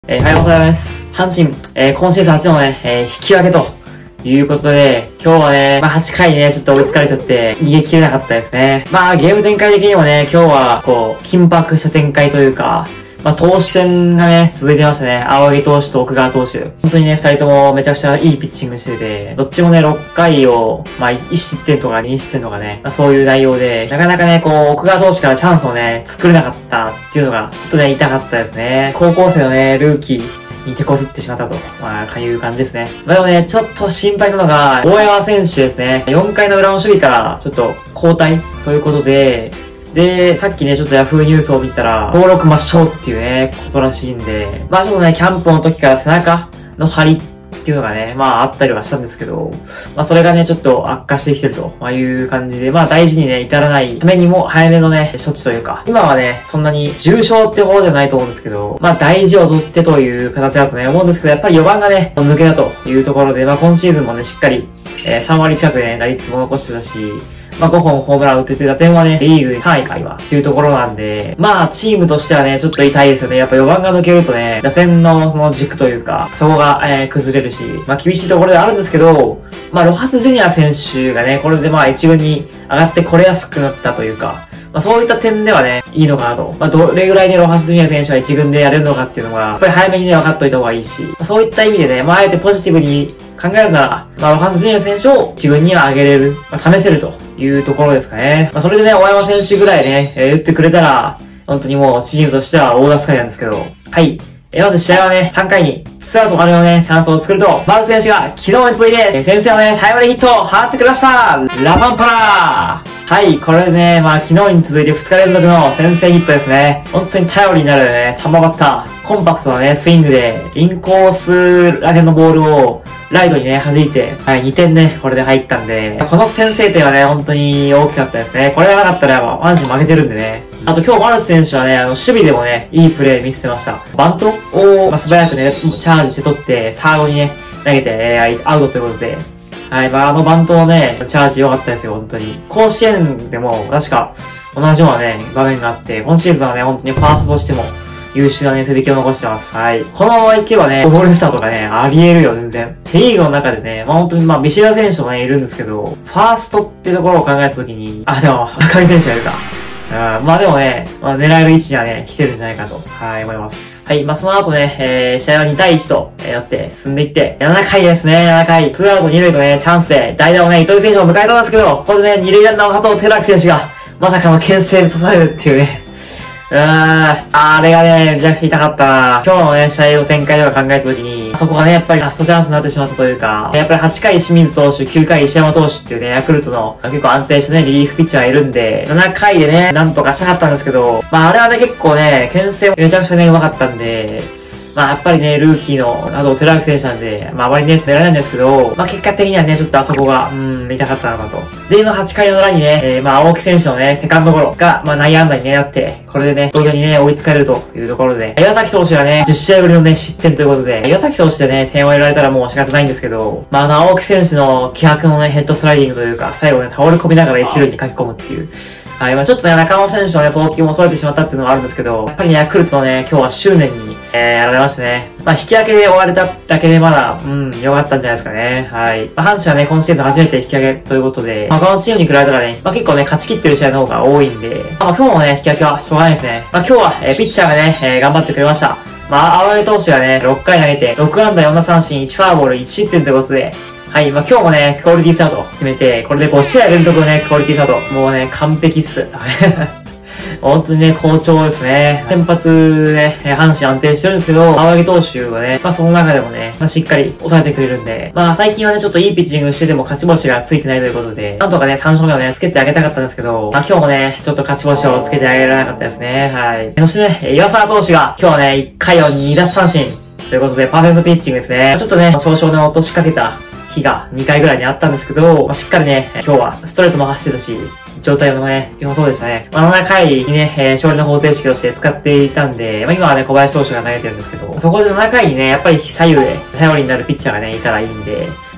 おはようございます。阪神、今シーズン初のね、引き分けということで、今日はね、8回にね、ちょっと追いつかれちゃって、逃げ切れなかったですね。ゲーム展開的にもね、今日は、緊迫した展開というか、投手戦がね、続いてましたね。青柳投手と奥川投手。本当にね、二人ともめちゃくちゃいいピッチングしてて、どっちもね、6回を、1失点とか2失点とかね、そういう内容で、なかなかね、奥川投手からチャンスをね、作れなかったっていうのが、ちょっとね、痛かったですね。高校生のね、ルーキーに手こずってしまったと、いう感じですね。でもね、ちょっと心配なのが、大山選手ですね。4回の裏の守備から、ちょっと交代ということで、さっきね、ちょっとヤフーニュースを見たら、登録抹消っていうね、ことらしいんで、ちょっとね、キャンプの時から背中の張りっていうのがね、あったりはしたんですけど、それがね、ちょっと悪化してきてるという感じで、大事にね、至らないためにも、早めのね、処置というか、今はね、そんなに重症って方じゃないと思うんですけど、大事を取ってという形だとね、思うんですけど、やっぱり4番がね、抜けだというところで、今シーズンもね、しっかり、3割近くね、打率も残してたし、5本ホームラン打ってて、打点はね、リーグ3位か今、っていうところなんで、チームとしてはね、ちょっと痛いですよね。やっぱ4番が抜けるとね、打線のその軸というか、そこが、崩れるし、厳しいところではあるんですけど、ロハスジュニア選手がね、これで一軍に上がってこれやすくなったというか、そういった点ではね、いいのかなと。どれぐらいね、ロハスジュニア選手は一軍でやれるのかっていうのが、やっぱり早めにね、分かっといた方がいいし、そういった意味でね、あえてポジティブに考えるなら、ロハスジュニア選手を一軍には上げれる、試せるというところですかね。それでね、大山選手ぐらいね、打ってくれたら、本当にもうチームとしては大助かりなんですけど、はい。まず試合はね、3回に、ツーアウト丸のね、チャンスを作ると、丸選手が昨日に続いて、先制のね、タイムリーヒットを放ってくれましたラパンパラーはい、これでね、昨日に続いて2日連続の先制ヒットですね。本当に頼りになるね、3番バッター。コンパクトなね、スイングで、インコースらへんのボールを、ライトにね、弾いて、2点ね、これで入ったんで、この先制点はね、本当に大きかったですね。これがなかったら、阪神負けてるんでね。あと今日、丸選手はね、守備でもね、いいプレー見せてました。バントを、素早くね、チャージして取って、サードにね、投げて、アウトということで、はい、バントのね、チャージ良かったですよ、本当に。甲子園でも、確か、同じようなね、場面があって、今シーズンはね、本当にファーストとしても、優秀なね、成績を残してます。はい。このままいけばね、オールスターとかね、あり得るよ、全然。セリーグの中でね、本当にビシエド選手もね、いるんですけど、ファーストってところを考えたときに、でも、赤井選手がいるか。でもね、狙える位置にはね、来てるんじゃないかと、思います。はい、その後ね、試合は2対1となって進んでいって、7回ですね、7回。ツーアウト2塁とね、チャンスで、代打をね、糸井選手を迎えたんですけど、ここでね、2塁ランナーの佐藤輝明選手が、まさかの牽制で刺されるっていうね。あれがね、めちゃくちゃ痛かったな。今日のね、試合の展開とか考えたときに、そこがね、やっぱりラストチャンスになってしまったというか、やっぱり8回清水投手、9回石山投手っていうね、ヤクルトの結構安定したね、リリーフピッチャーがいるんで、7回でね、なんとかしたかったんですけど、あれはね、結構ね、牽制めちゃくちゃね、上手かったんで、やっぱりね、ルーキーの、寺脇選手なんで、あまりね、攻められないんですけど、結果的にはね、ちょっとあそこが、痛かったのかと。で、8回の裏にね、青木選手のね、セカンドゴロが、内野安打にね、なって、これでね、同点にね、追いつかれるというところで、岩崎投手がね、10試合ぶりのね、失点ということで、岩崎投手でね、点を入れられたらもう仕方ないんですけど、青木選手の気迫のね、ヘッドスライディングというか、最後ね、倒れ込みながら一塁に書き込むっていう。はい、ちょっとね、中野選手のね、送球も取れてしまったっていうのがあるんですけど、やっぱりね、ヤクルトのね、今日は執念に、やられましたね。引き分けで終われただけでまだ、良かったんじゃないですかね。はい。阪神はね、今シーズン初めて引き分けということで、他のチームに比べたらね、結構ね、勝ち切ってる試合の方が多いんで、今日のね、引き分けはしょうがないですね。今日は、ピッチャーがね、頑張ってくれました。青柳投手がね、6回投げて、6安打4打三振、1フォアボール、1失点ということで、はい、今日もね、クオリティサード決めて、これで5試合連続のね、クオリティサード。もうね、完璧っす。本当にね、好調ですね。先発ね、阪神安定してるんですけど、青柳投手はね、その中でもね、しっかり抑えてくれるんで、最近はね、ちょっといいピッチングしてても勝ち星がついてないということで、なんとかね、3勝目をね、つけてあげたかったんですけど、今日もね、ちょっと勝ち星をつけてあげられなかったですね。はい。そしてね、岩沢投手が、今日はね、1回を2奪三振ということで、パーフェクトピッチングですね。ちょっとね、調子をね、落としかけた日が2回ぐらいにあったんですけど、しっかりね、今日はストレートも走ってたし、状態もね、良さそうでしたね。7回にね、勝利の方程式として使っていたんで、今はね、小林投手が投げてるんですけど、そこで7回にね、やっぱり左右で頼りになるピッチャーがね、いたらいいんで、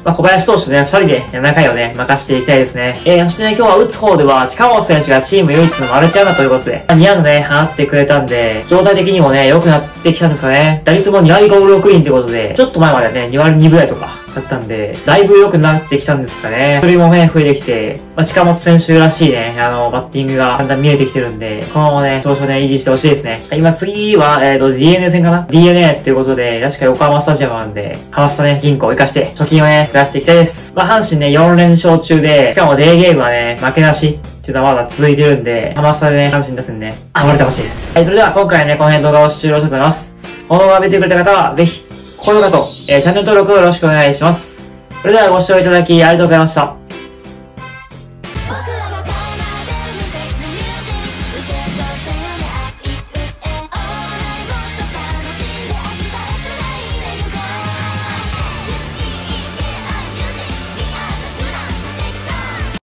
小林投手とね、二人で7回をね、任していきたいですね。そしてね、今日は打つ方では、近本選手がチーム唯一のマルチ安打ということで、2安打ね、放ってくれたんで、状態的にもね、良くなってきたんですかね。打率も2割5分6厘ってことで、ちょっと前までね、2割2分台とかだったんで、だいぶ良くなってきたんですかね。それもね、増えてきて、近本選手らしいね、バッティングがだんだん見えてきてるんで、このままね、調子をね、維持してほしいですね。今次は、DNA 戦かな ?DNA っていうことで、確か横浜スタジアムなんで、ハマスタね、銀行を活かして、貯金をね、増やしていきたいです。阪神ね、4連勝中で、しかもデーゲームはね、負けなし。っていうのはまだ続いてるんで、ハマスタでね、阪神打線ね、暴れてほしいです。はい、それでは今回はね、この辺動画を終了したいと思います。この動画を見てくれた方は、ぜひ、高評価と、チャンネル登録をよろしくお願いします。それではご視聴いただきありがとうございました。